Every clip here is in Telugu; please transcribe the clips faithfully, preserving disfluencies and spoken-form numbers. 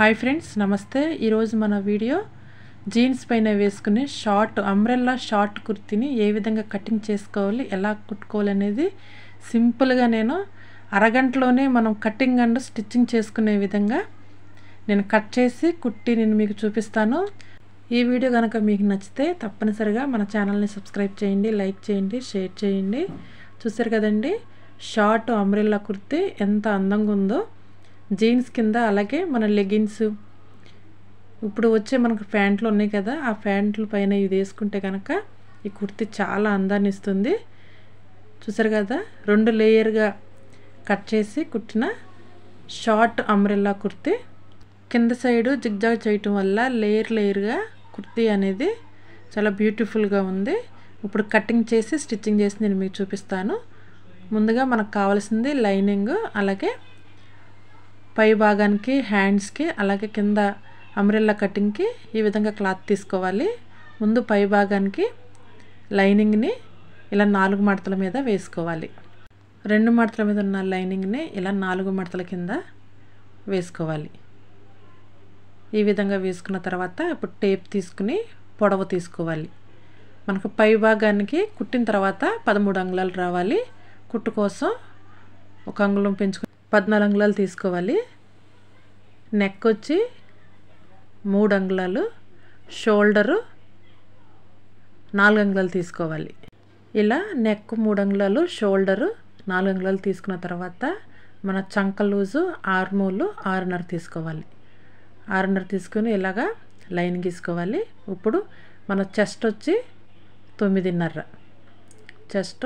హాయ్ ఫ్రెండ్స్, నమస్తే. ఈరోజు మన వీడియో జీన్స్ పైన వేసుకునే షార్ట్ అంబ్రెల్లా షార్ట్ కుర్తీని ఏ విధంగా కటింగ్ చేసుకోవాలి, ఎలా కుట్టుకోవాలి అనేది సింపుల్గా నేను అరగంటలోనే మనం కటింగ్ అండ్ స్టిచ్చింగ్ చేసుకునే విధంగా నేను కట్ చేసి కుట్టి నేను మీకు చూపిస్తాను. ఈ వీడియో కనుక మీకు నచ్చితే తప్పనిసరిగా మన ఛానల్ని సబ్స్క్రైబ్ చేయండి, లైక్ చేయండి, షేర్ చేయండి. చూసారు కదండి, షార్ట్ అంబ్రెల్లా కుర్తీ ఎంత అందంగా ఉందో. జీన్స్ కింద అలాగే మన లెగిన్స్ ఇప్పుడు వచ్చే మనకు ప్యాంట్లు ఉన్నాయి కదా, ఆ ప్యాంట్ల పైన ఇది వేసుకుంటే కనుక ఈ కుర్తీ చాలా అందాన్ని ఇస్తుంది. చూసారు కదా, రెండు లేయర్గా కట్ చేసి కుట్టిన షార్ట్ అంబ్రెల్లా కుర్తీ. కింద సైడు జిగ్జాగ్ చేయటం వల్ల లేయర్ లేయర్గా కుర్తీ అనేది చాలా బ్యూటిఫుల్గా ఉంది. ఇప్పుడు కటింగ్ చేసి స్టిచ్చింగ్ చేసి నేను మీకు చూపిస్తాను. ముందుగా మనకు కావాల్సింది లైనింగ్, అలాగే పై భాగానికి హ్యాండ్స్కి అలాగే కింద అంబ్రెల్లా కటింగ్కి ఈ విధంగా క్లాత్ తీసుకోవాలి. ముందు పై భాగానికి లైనింగ్ని ఇలా నాలుగు మడతల మీద వేసుకోవాలి. రెండు మడతల మీద ఉన్న లైనింగ్ని ఇలా నాలుగు మడతల కింద వేసుకోవాలి. ఈ విధంగా వేసుకున్న తర్వాత ఇప్పుడు టేప్ తీసుకుని పొడవు తీసుకోవాలి. మనకు పై భాగానికి కుట్టిన తర్వాత పదమూడు అంగుళాలు రావాలి. కుట్టు కోసం ఒక అంగుళం పెంచుకుని పద్నాలుగు అంగుళాలు తీసుకోవాలి. నెక్ వచ్చి మూడు అంగుళాలు, షోల్డరు నాలుగు అంగుళాలు తీసుకోవాలి. ఇలా నెక్ మూడు అంగుళాలు, షోల్డరు నాలుగు అంగుళాలు తీసుకున్న తర్వాత మన చంక లూజు ఆర్మూలు ఆరున్నర తీసుకోవాలి. ఆరున్నర తీసుకుని ఇలాగా లైన్ గీసుకోవాలి. ఇప్పుడు మన చెస్ట్ వచ్చి తొమ్మిదిన్నర, చెస్ట్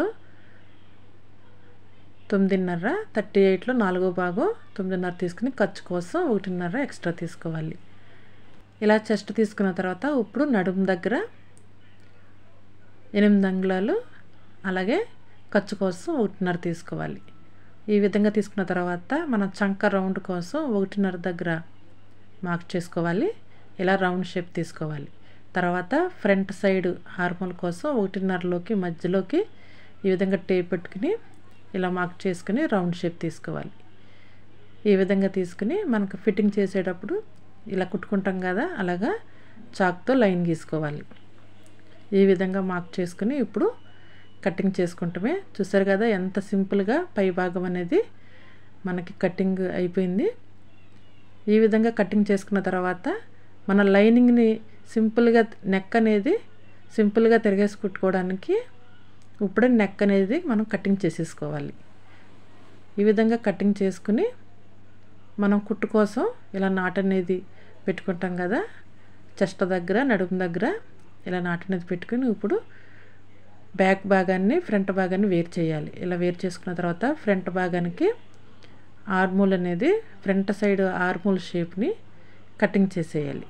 తొమ్మిదిన్నర, థర్టీ ఎయిట్లో నాలుగో భాగం తొమ్మిదిన్నర తీసుకుని ఖర్చు కోసం ఒకటిన్నర ఎక్స్ట్రా తీసుకోవాలి. ఇలా చెస్ట్ తీసుకున్న తర్వాత ఇప్పుడు నడుము దగ్గర ఎనిమిది అంగుళాలు, అలాగే ఖర్చు కోసం ఒకటిన్నర తీసుకోవాలి. ఈ విధంగా తీసుకున్న తర్వాత మన చంక రౌండ్ కోసం ఒకటిన్నర దగ్గర మార్క్ చేసుకోవాలి. ఇలా రౌండ్ షేప్ తీసుకోవాలి. తర్వాత ఫ్రంట్ సైడ్ హార్మోల్ కోసం ఒకటిన్నరలోకి మధ్యలోకి ఈ విధంగా టేప్ పెట్టుకుని ఇలా మార్క్ చేసుకుని రౌండ్ షేప్ తీసుకోవాలి. ఈ విధంగా తీసుకుని మనకు ఫిట్టింగ్ చేసేటప్పుడు ఇలా కుట్టుకుంటాం కదా, అలాగా చాక్తో లైన్ గీసుకోవాలి. ఈ విధంగా మార్క్ చేసుకుని ఇప్పుడు కటింగ్ చేసుకుంటామే. చూసారు కదా ఎంత సింపుల్గా పై భాగం అనేది మనకి కటింగ్ అయిపోయింది. ఈ విధంగా కటింగ్ చేసుకున్న తర్వాత మన లైనింగ్ని సింపుల్గా నెక్ అనేది సింపుల్గా తిరిగేసి కుట్టుకోవడానికి ఇప్పుడే నెక్ అనేది మనం కటింగ్ చేసేసుకోవాలి. ఈ విధంగా కటింగ్ చేసుకుని మనం కుట్టు కోసం ఇలా నాట్ అనేది పెట్టుకుంటాం కదా, చెస్ట్ దగ్గర నడుము దగ్గర ఇలా నాట్ అనేది పెట్టుకుని ఇప్పుడు బ్యాక్ భాగాన్ని ఫ్రంట్ భాగాన్ని వేరు చేయాలి. ఇలా వేరు చేసుకున్న తర్వాత ఫ్రంట్ భాగానికి ఆర్మూల్ అనేది ఫ్రంట్ సైడ్ ఆర్మూల్ షేప్ని కటింగ్ చేసేయాలి.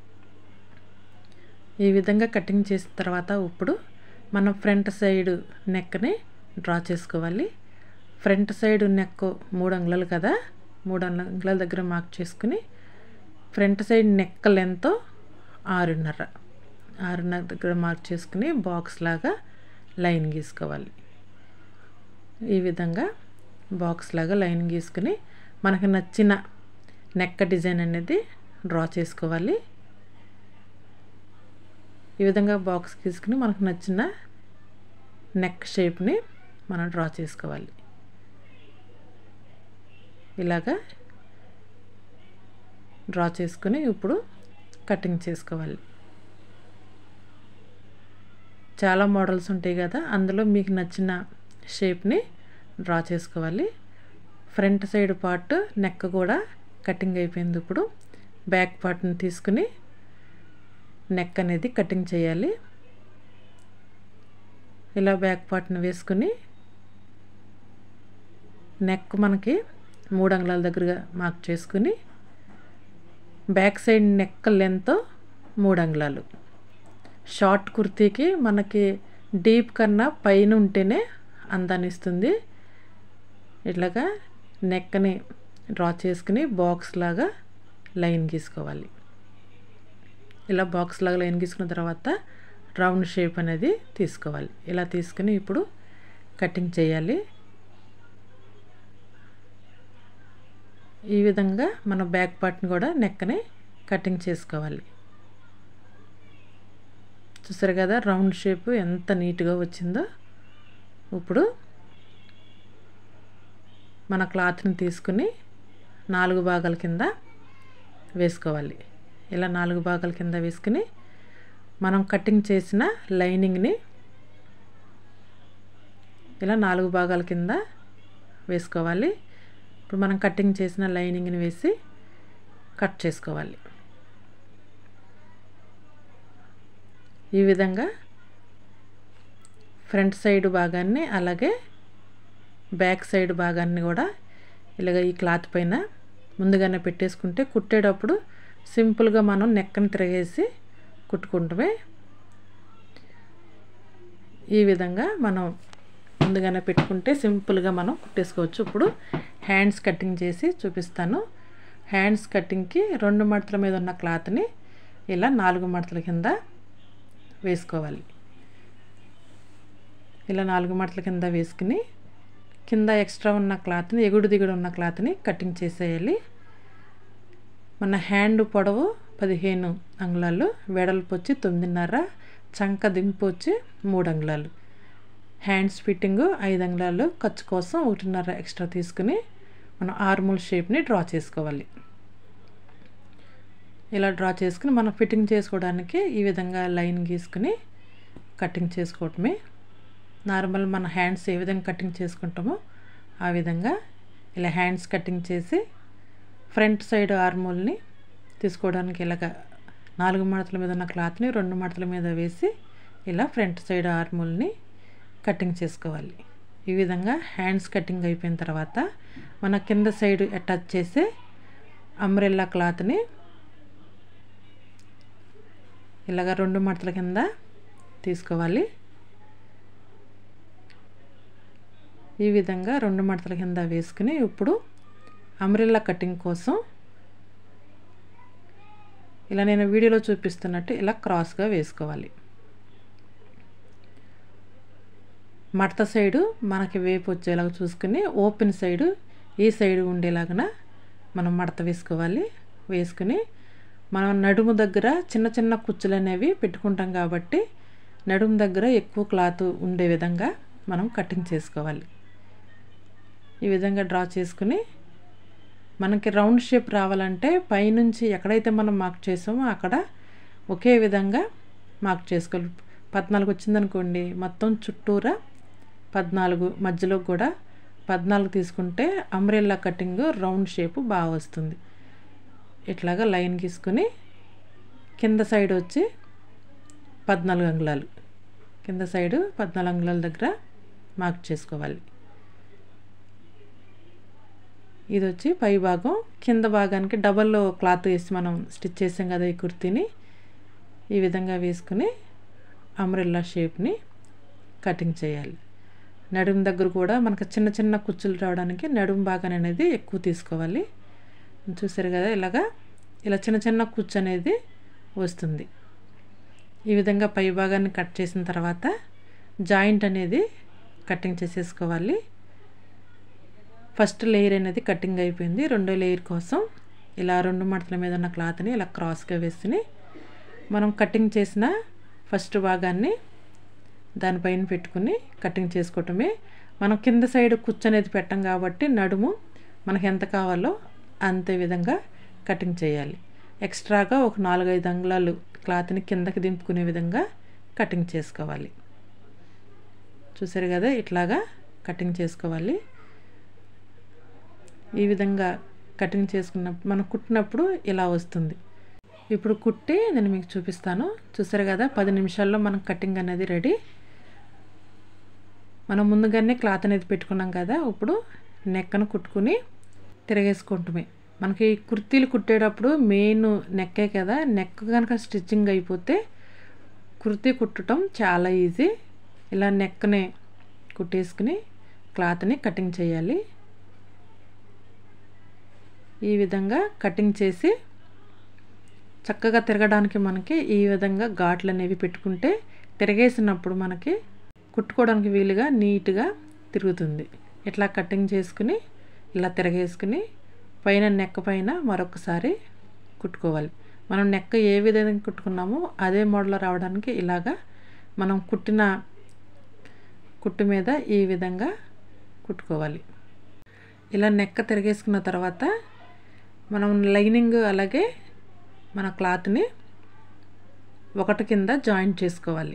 ఈ విధంగా కటింగ్ చేసిన తర్వాత ఇప్పుడు మనం ఫ్రంట్ సైడ్ నెక్ని డ్రా చేసుకోవాలి. ఫ్రంట్ సైడ్ నెక్ మూడు అంగుళాలు కదా, మూడు అంగుళాల దగ్గర మార్క్ చేసుకుని ఫ్రంట్ సైడ్ నెక్ లెంత్ ఆరున్నర ఆరున్నర దగ్గర మార్క్ చేసుకుని బాక్స్ లాగా లైన్ గీసుకోవాలి. ఈ విధంగా బాక్స్ లాగా లైన్ గీసుకుని మనకు నచ్చిన నెక్ డిజైన్ అనేది డ్రా చేసుకోవాలి. ఈ విధంగా బాక్స్ గీసుకుని మనకు నచ్చిన నెక్ షేప్ని మనం డ్రా చేసుకోవాలి. ఇలాగా డ్రా చేసుకుని ఇప్పుడు కటింగ్ చేసుకోవాలి. చాలా మోడల్స్ ఉంటాయి కదా, అందులో మీకు నచ్చిన షేప్ని డ్రా చేసుకోవాలి. ఫ్రంట్ సైడ్ పార్ట్ నెక్ కూడా కటింగ్ అయిపోయింది. ఇప్పుడు బ్యాక్ పార్ట్ని తీసుకుని నెక్ అనేది కటింగ్ చేయాలి. ఇలా బ్యాక్ పార్ట్ని వేసుకుని నెక్ మనకి మూడు అంగుళాల దగ్గరగా మార్క్ చేసుకుని బ్యాక్ సైడ్ నెక్ లెంత్ మూడు అంగుళాలు. షార్ట్ కుర్తీకి మనకి డీప్ కన్నా పైన ఉంటేనే అందాన్ని ఇస్తుంది. ఇట్లాగా నెక్ని డ్రా చేసుకుని బాక్స్ లాగా లైన్ గీసుకోవాలి. ఇలా బాక్స్ లాగా లైన్ గీసుకున్న తర్వాత రౌండ్ షేప్ అనేది తీసుకోవాలి. ఇలా తీసుకుని ఇప్పుడు కటింగ్ చేయాలి. ఈ విధంగా మన బ్యాక్ పార్ట్ని కూడా నెక్ని కటింగ్ చేసుకోవాలి. చూసారు కదా రౌండ్ షేప్ ఎంత నీట్గా వచ్చిందో. ఇప్పుడు మన క్లాత్ని తీసుకుని నాలుగు భాగాల కింద వేసుకోవాలి. ఇలా నాలుగు భాగాల కింద వేసుకుని మనం కటింగ్ చేసిన లైనింగ్ని ఇలా నాలుగు భాగాల కింద వేసుకోవాలి. ఇప్పుడు మనం కటింగ్ చేసిన లైనింగ్ని వేసి కట్ చేసుకోవాలి. ఈ విధంగా ఫ్రంట్ సైడ్ భాగాన్ని అలాగే బ్యాక్ సైడ్ భాగాన్ని కూడా ఇలాగ ఈ క్లాత్ పైన ముందుగానే పెట్టేసుకుంటే కుట్టేటప్పుడు సింపుల్గా మనం నెక్కని తిరగేసి కుట్టుకుంటమే. ఈ విధంగా మనం ముందుగానే పెట్టుకుంటే సింపుల్గా మనం కుట్టేసుకోవచ్చు. ఇప్పుడు హ్యాండ్స్ కటింగ్ చేసి చూపిస్తాను. హ్యాండ్స్ కటింగ్కి రెండు మడతల మీద ఉన్న క్లాత్ని ఇలా నాలుగు మడతల కింద వేసుకోవాలి. ఇలా నాలుగు మడతల కింద వేసుకుని కింద ఎక్స్ట్రా ఉన్న క్లాత్ని ఎగుడు దిగుడు ఉన్న క్లాత్ని కటింగ్ చేసేయాలి. మన హ్యాండ్ పొడవు పదిహేను అంగుళాలు, వెడల్పు వచ్చి తొమ్మిదిన్నర, చంక దింపు వచ్చి మూడు అంగుళాలు, హ్యాండ్స్ ఫిట్టింగు ఐదు అంగుళాలు, ఖర్చు కోసం ఒకటిన్నర ఎక్స్ట్రా తీసుకుని మనం ఆర్మూల్ షేప్ని డ్రా చేసుకోవాలి. ఇలా డ్రా చేసుకుని మనం ఫిట్టింగ్ చేసుకోవడానికి ఈ విధంగా లైన్ గీసుకుని కటింగ్ చేసుకోవటమే. నార్మల్ మన హ్యాండ్స్ ఏ విధంగా కటింగ్ చేసుకుంటామో ఆ విధంగా ఇలా హ్యాండ్స్ కటింగ్ చేసి ఫ్రంట్ సైడ్ ఆర్మూల్ని తీసుకోవడానికి ఇలాగ నాలుగు మడతల మీద ఉన్న క్లాత్ని రెండు మడతల మీద వేసి ఇలా ఫ్రంట్ సైడ్ ఆర్మూల్ని కటింగ్ చేసుకోవాలి. ఈ విధంగా హ్యాండ్స్ కటింగ్ అయిపోయిన తర్వాత మన కింద సైడ్ అటాచ్ చేసే అంబ్రెల్లా క్లాత్ని ఇలాగ రెండు మడతల కింద తీసుకోవాలి. ఈ విధంగా రెండు మడతల కింద వేసుకుని ఇప్పుడు అంబ్రెల్లా కటింగ్ కోసం ఇలా నేను వీడియోలో చూపిస్తున్నట్టు ఇలా క్రాస్గా వేసుకోవాలి. మడత సైడు మనకి వేపు వచ్చేలాగా చూసుకుని ఓపెన్ సైడు ఈ సైడు ఉండేలాగా మనం మడత వేసుకోవాలి. వేసుకుని మనం నడుము దగ్గర చిన్న చిన్న కుచ్చులు అనేవి పెట్టుకుంటాం కాబట్టి నడుము దగ్గర ఎక్కువ క్లాత్ ఉండే విధంగా మనం కటింగ్ చేసుకోవాలి. ఈ విధంగా డ్రా చేసుకుని మనకి రౌండ్ షేప్ రావాలంటే పైనుంచి ఎక్కడైతే మనం మార్క్ చేసామో అక్కడ ఒకే విధంగా మార్క్ చేసుకోవాలి. పద్నాలుగు వచ్చిందనుకోండి మొత్తం చుట్టూరా పద్నాలుగు, మధ్యలో కూడా పద్నాలుగు తీసుకుంటే అంబ్రెల్లా కటింగ్ రౌండ్ షేప్ బాగా వస్తుంది. ఇట్లాగా లైన్ గీసుకుని కింద సైడ్ వచ్చి పద్నాలుగు అంగుళాలు, కింద సైడు పద్నాలుగు అంగుళాల దగ్గర మార్క్ చేసుకోవాలి. ఇది వచ్చి పై భాగం. కింద భాగానికి డబల్ క్లాత్ వేసి మనం స్టిచ్ చేసాం కదా ఈ కుర్తీని, ఈ విధంగా వేసుకుని అంబ్రెల్లా షేప్ని కటింగ్ చేయాలి. నడుము దగ్గర కూడా మనకు చిన్న చిన్న కుచ్చులు రావడానికి నడుము భాగం అనేది ఎక్కువ తీసుకోవాలి. చూసారు కదా ఇలాగా ఇలా చిన్న చిన్న కుచ్చు అనేది వస్తుంది. ఈ విధంగా పై భాగాన్ని కట్ చేసిన తర్వాత జాయింట్ అనేది కటింగ్ చేసేసుకోవాలి. ఫస్ట్ లేయర్ అనేది కటింగ్ అయిపోయింది. రెండో లేయర్ కోసం ఇలా రెండు మడతల మీద ఉన్న క్లాత్ని ఇలా క్రాస్గా వేసుకుని మనం కటింగ్ చేసిన ఫస్ట్ భాగాన్ని దానిపైన పెట్టుకుని కటింగ్ చేసుకోవటమే. మనం కింద సైడ్ కుచ్చు అనేది పెట్టం కాబట్టి నడుము మనకు ఎంత కావాలో అంతే విధంగా కటింగ్ చేయాలి. ఎక్స్ట్రాగా ఒక నాలుగైదు అంగుళాలు క్లాత్ని కిందకి దింపుకునే విధంగా కటింగ్ చేసుకోవాలి. చూసారు కదా ఇట్లాగా కటింగ్ చేసుకోవాలి. ఈ విధంగా కటింగ్ చేసుకున్నప్పుడు మనం కుట్టినప్పుడు ఇలా వస్తుంది. ఇప్పుడు కుట్టి నేను మీకు చూపిస్తాను. చూసారు కదా పది నిమిషాల్లో మనం కటింగ్ అనేది రెడీ. మనం ముందుగానే క్లాత్ అనేది పెట్టుకున్నాం కదా, ఇప్పుడు నెక్కను కుట్టుకుని తిరగేసుకుంటామే. మనకి కుర్తీలు కుట్టేటప్పుడు మెయిన్ నెక్కే కదా, నెక్ కనుక స్టిచ్చింగ్ అయిపోతే కుర్తీ కుట్టడం చాలా ఈజీ. ఇలా నెక్ని కుట్టేసుకుని క్లాత్ని కటింగ్ చేయాలి. ఈ విధంగా కటింగ్ చేసి చక్కగా తిరగడానికి మనకి ఈ విధంగా ఘాట్లు అనేవి పెట్టుకుంటే తిరగేసినప్పుడు మనకి కుట్టుకోవడానికి వీలుగా నీట్గా తిరుగుతుంది. ఇట్లా కటింగ్ చేసుకుని ఇలా తిరగేసుకుని పైన నెక్ పైన మరొకసారి కుట్టుకోవాలి. మనం నెక్ ఏ విధంగా కుట్టుకున్నామో అదే మోడల్ రావడానికి ఇలాగా మనం కుట్టిన కుట్టు మీద ఈ విధంగా కుట్టుకోవాలి. ఇలా నెక్ తిరిగేసుకున్న తర్వాత మనం లైనింగ్ అలాగే మన క్లాత్ని ఒకటి కింద జాయింట్ చేసుకోవాలి.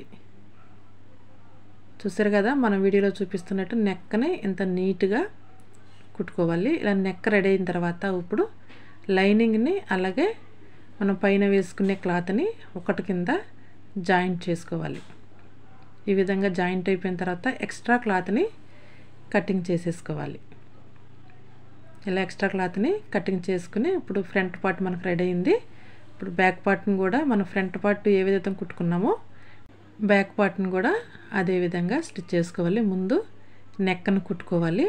చూసారు కదా మన వీడియోలో చూపిస్తున్నట్టు నెక్ని ఇంత నీట్గా కుట్టుకోవాలి. ఇలా నెక్ రెడీ అయిన తర్వాత ఇప్పుడు లైనింగ్ని అలాగే మనం పైన వేసుకునే క్లాత్ని ఒకటి కింద జాయింట్ చేసుకోవాలి. ఈ విధంగా జాయింట్ అయిపోయిన తర్వాత ఎక్స్ట్రా క్లాత్ని కటింగ్ చేసేసుకోవాలి. ఇలా ఎక్స్ట్రా క్లాత్ని కటింగ్ చేసుకుని ఇప్పుడు ఫ్రంట్ పార్ట్ మనకు రెడీ అయింది. ఇప్పుడు బ్యాక్ పార్ట్ని కూడా మనం ఫ్రంట్ పార్ట్ ఏ విధంగా కుట్టుకున్నామో బ్యాక్ పార్ట్ని కూడా అదే విధంగా స్టిచ్ చేసుకోవాలి. ముందు నెక్ను కుట్టుకోవాలి.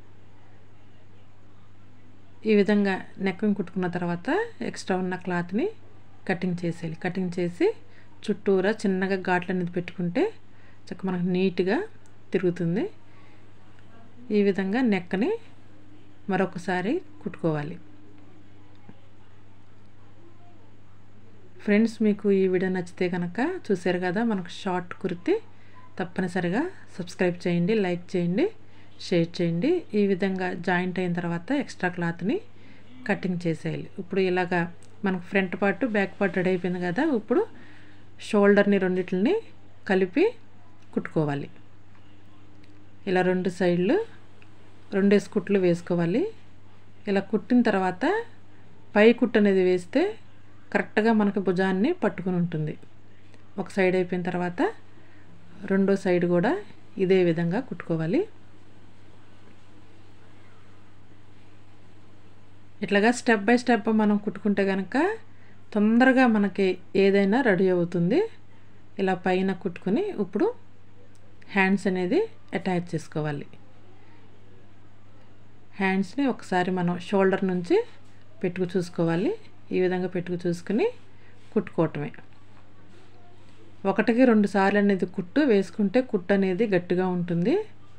ఈ విధంగా నెక్ని కుట్టుకున్న తర్వాత ఎక్స్ట్రా ఉన్న క్లాత్ని కటింగ్ చేసేయాలి. కటింగ్ చేసి చుట్టూరా చిన్నగా ఘాట్లు అనేది పెట్టుకుంటే చక్కగా మనకు నీట్గా తిరుగుతుంది. ఈ విధంగా నెక్ని మరొకసారి కుట్టుకోవాలి. ఫ్రెండ్స్, మీకు ఈ వీడియో నచ్చితే కనుక చూసారు కదా మనకు షార్ట్ కుర్తి, తప్పనిసరిగా సబ్స్క్రైబ్ చేయండి, లైక్ చేయండి, షేర్ చేయండి. ఈ విధంగా జాయింట్ అయిన తర్వాత ఎక్స్ట్రా క్లాత్ని కటింగ్ చేసేయాలి. ఇప్పుడు ఇలాగా మనకు front part back part ready అయిపోయింది కదా. ఇప్పుడు షోల్డర్ని రెండిటిని కలిపి కుట్టుకోవాలి. ఇలా రెండు సైడ్లు రెండేసి కుట్లు వేసుకోవాలి. ఇలా కుట్టిన తర్వాత పై కుట్టు అనేది వేస్తే కరెక్ట్గా మనకు భుజాన్ని పట్టుకుని ఉంటుంది. ఒక సైడ్ అయిపోయిన తర్వాత రెండో సైడ్ కూడా ఇదే విధంగా కుట్టుకోవాలి. ఇట్లాగా స్టెప్ బై స్టెప్ మనం కుట్టుకుంటే కనుక తొందరగా మనకి ఏదైనా రెడీ అవుతుంది. ఇలా పైన కుట్టుకుని ఇప్పుడు హ్యాండ్స్ అనేది అటాచ్ చేసుకోవాలి. హ్యాండ్స్ని ఒకసారి మనం షోల్డర్ నుంచి పెట్టుకు చూసుకోవాలి. ఈ విధంగా పెట్టుకు చూసుకుని కుట్టుకోవటమే. ఒకటికి రెండు సార్లు అనేది కుట్టు వేసుకుంటే కుట్టు అనేది గట్టిగా ఉంటుంది.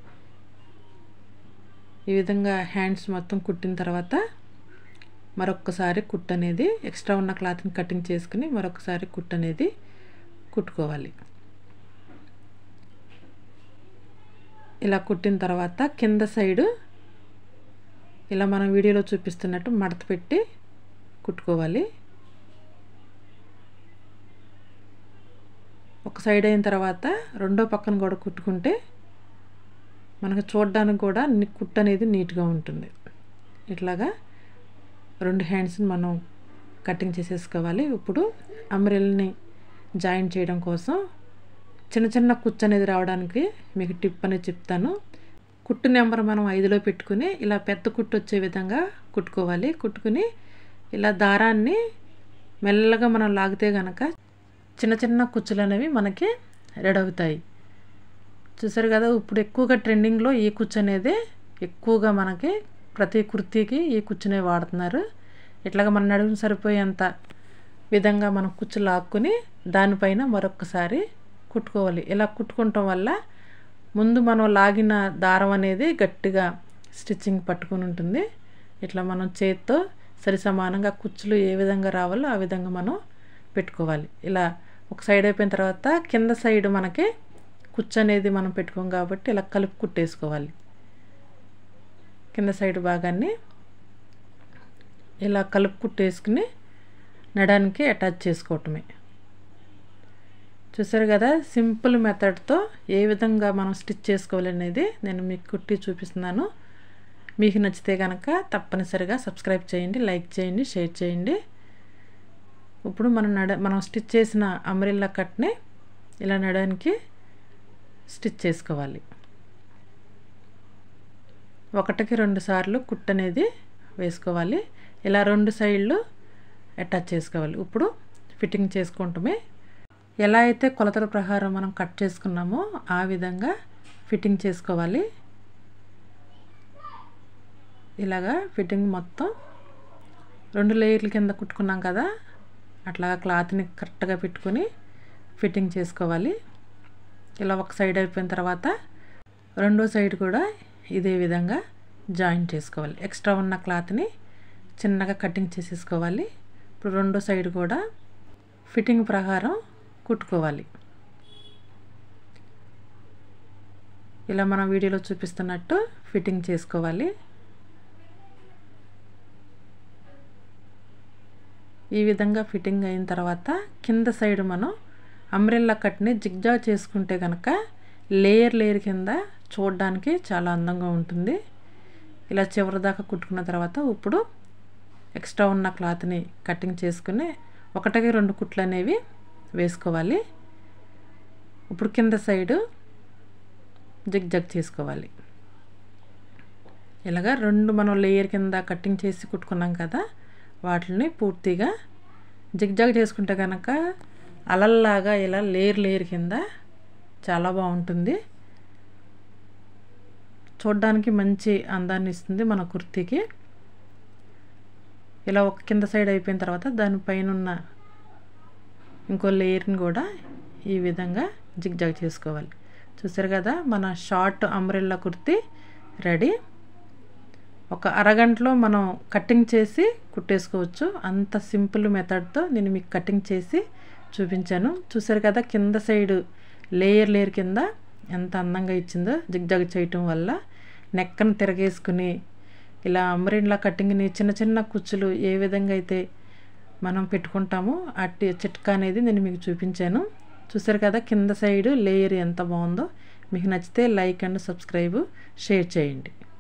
ఈ విధంగా హ్యాండ్స్ మొత్తం కుట్టిన తర్వాత మరొకసారి కుట్టు అనేది ఎక్స్ట్రా ఉన్న క్లాత్ని కటింగ్ చేసుకుని మరొకసారి కుట్టు అనేది కుట్టుకోవాలి. ఇలా కుట్టిన తర్వాత కింద సైడు ఇలా మనం వీడియోలో చూపిస్తున్నట్టు మడత పెట్టి కుట్టుకోవాలి. ఒక సైడ్ అయిన తర్వాత రెండో పక్కన కూడా కుట్టుకుంటే మనకు చూడడానికి కూడా కుట్టు అనేది నీట్గా ఉంటుంది. ఇట్లాగా రెండు హ్యాండ్స్ని మనం కటింగ్ చేసేసుకోవాలి. ఇప్పుడు అంబ్రెల్లాని జాయిన్ చేయడం కోసం చిన్న చిన్న కుచ్చు అనేది రావడానికి మీకు టిప్ అనేది చెప్తాను. కుట్టు నెంబర్ మనం ఐదులో పెట్టుకుని ఇలా పెద్ద కుట్టు వచ్చే విధంగా కుట్టుకోవాలి. కుట్టుకుని ఇలా దారాన్ని మెల్లగా మనం లాగితే కనుక చిన్న చిన్న కుచ్చులు అనేవి మనకి రెడీ అవుతాయి. చూసారు కదా ఇప్పుడు ఎక్కువగా ట్రెండింగ్లో ఈ కుచ్చు అనేది ఎక్కువగా మనకి ప్రతి కుర్తీకి ఈ కుచ్చునే వాడుతున్నారు. ఇట్లాగా మన నడుము సరిపోయేంత విధంగా మనం కుచ్చు లాక్కుని దానిపైన మరొకసారి కుట్టుకోవాలి. ఇలా కుట్టుకోవటం వల్ల ముందు మనం లాగిన దారం అనేది గట్టిగా స్టిచ్చింగ్ పట్టుకుని ఉంటుంది. ఇట్లా మనం చేత్తో సరి సమానంగా కుచ్చులు ఏ విధంగా రావాలో ఆ విధంగా మనం పెట్టుకోవాలి. ఇలా ఒక సైడ్ అయిపోయిన తర్వాత కింద సైడ్ మనకి కుచ్చు అనేది మనం పెట్టుకోం కాబట్టి ఇలా కలుపు కుట్టేసుకోవాలి. కింద సైడ్ భాగాన్ని ఇలా కలుపు కుట్టేసుకుని నడానికి అటాచ్ చేసుకోవటమే. చూసారు కదా సింపుల్ మెథడ్తో ఏ విధంగా మనం స్టిచ్ చేసుకోవాలనేది నేను మీకు కుట్టి చూపిస్తున్నాను. మీకు నచ్చితే కనుక తప్పనిసరిగా సబ్స్క్రైబ్ చేయండి, లైక్ చేయండి, షేర్ చేయండి. ఇప్పుడు మనం నడ మనం స్టిచ్ చేసిన అంబ్రెల్లా కట్ని ఇలా నడానికి స్టిచ్ చేసుకోవాలి. ఒకటికి రెండు సార్లు కుట్టు అనేది వేసుకోవాలి. ఇలా రెండు సైడ్లు అటాచ్ చేసుకోవాలి. ఇప్పుడు ఫిట్టింగ్ చేసుకుంటమే ఎలా అయితే కొలతల ప్రకారం మనం కట్ చేసుకున్నామో ఆ విధంగా ఫిట్టింగ్ చేసుకోవాలి. ఇలాగా ఫిట్టింగ్ మొత్తం రెండు లేయర్ల కింద కుట్టుకున్నాం కదా అట్లాగా క్లాత్ని కరెక్ట్గా పెట్టుకొని ఫిట్టింగ్ చేసుకోవాలి. ఇలా ఒక సైడ్ అయిపోయిన తర్వాత రెండో సైడ్ కూడా ఇదే విధంగా జాయిన్ చేసుకోవాలి. ఎక్స్ట్రా ఉన్న క్లాత్ని చిన్నగా కటింగ్ చేసేసుకోవాలి. ఇప్పుడు రెండో సైడ్ కూడా ఫిట్టింగ్ ప్రకారం కుట్టుకోవాలి. ఇలా మనం వీడియోలో చూపిస్తున్నట్టు ఫిట్టింగ్ చేసుకోవాలి. ఈ విధంగా ఫిట్టింగ్ అయిన తర్వాత కింద సైడ్ మనం అంబ్రెల్లా కట్ని జిగ్జాగ్ చేసుకుంటే కనుక లేయర్ లేయర్ కింద చూడడానికి చాలా అందంగా ఉంటుంది. ఇలా చివరి దాకా కుట్టుకున్న తర్వాత ఇప్పుడు ఎక్స్ట్రా ఉన్న క్లాత్ని కటింగ్ చేసుకుని ఒకటికి రెండు కుట్లు అనేవి వేసుకోవాలి. ఇప్పుడు కింద సైడు జిగ్జాగ్ చేసుకోవాలి. ఇలాగా రెండు మనం లేయర్ కింద కటింగ్ చేసి కుట్టుకున్నాం కదా, వాటిని పూర్తిగా జిగ్జాగ్ చేసుకుంటే కనుక అలల్లాగా ఇలా లేయర్ లేయర్ కింద చాలా బాగుంటుంది. చూడడానికి మంచి అందాన్ని ఇస్తుంది మన కుర్తీకి. ఇలా ఒక కింద సైడ్ అయిపోయిన తర్వాత దానిపైన ఉన్న ఇంకో లేయర్ని కూడా ఈ విధంగా జిగ్జాగ్ చేసుకోవాలి. చూసారు కదా, మన షార్ట్ అంబ్రెల్లా కుర్తీ రెడీ. ఒక అరగంటలో మనం కటింగ్ చేసి కుట్టేసుకోవచ్చు. అంత సింపుల్ మెథడ్తో నేను మీకు కటింగ్ చేసి చూపించాను. చూసారు కదా, కింద సైడు లేయర్ లేయర్ కింద ఎంత అందంగా ఇచ్చిందో జిగ్జాగ్ చేయటం వల్ల. నెక్కను తిరగేసుకుని ఇలా అంబ్రెల్లా కటింగ్ని చిన్న చిన్న కుచ్చులు ఏ విధంగా అయితే మనం పెట్టుకుంటామో అట్టి చిట్కా అనేది నేను మీకు చూపించాను. చూసారు కదా, కింద సైడు లేయర్ ఎంత బాగుందో. మీకు నచ్చితే లైక్ అండ్ సబ్స్క్రైబ్ షేర్ చేయండి.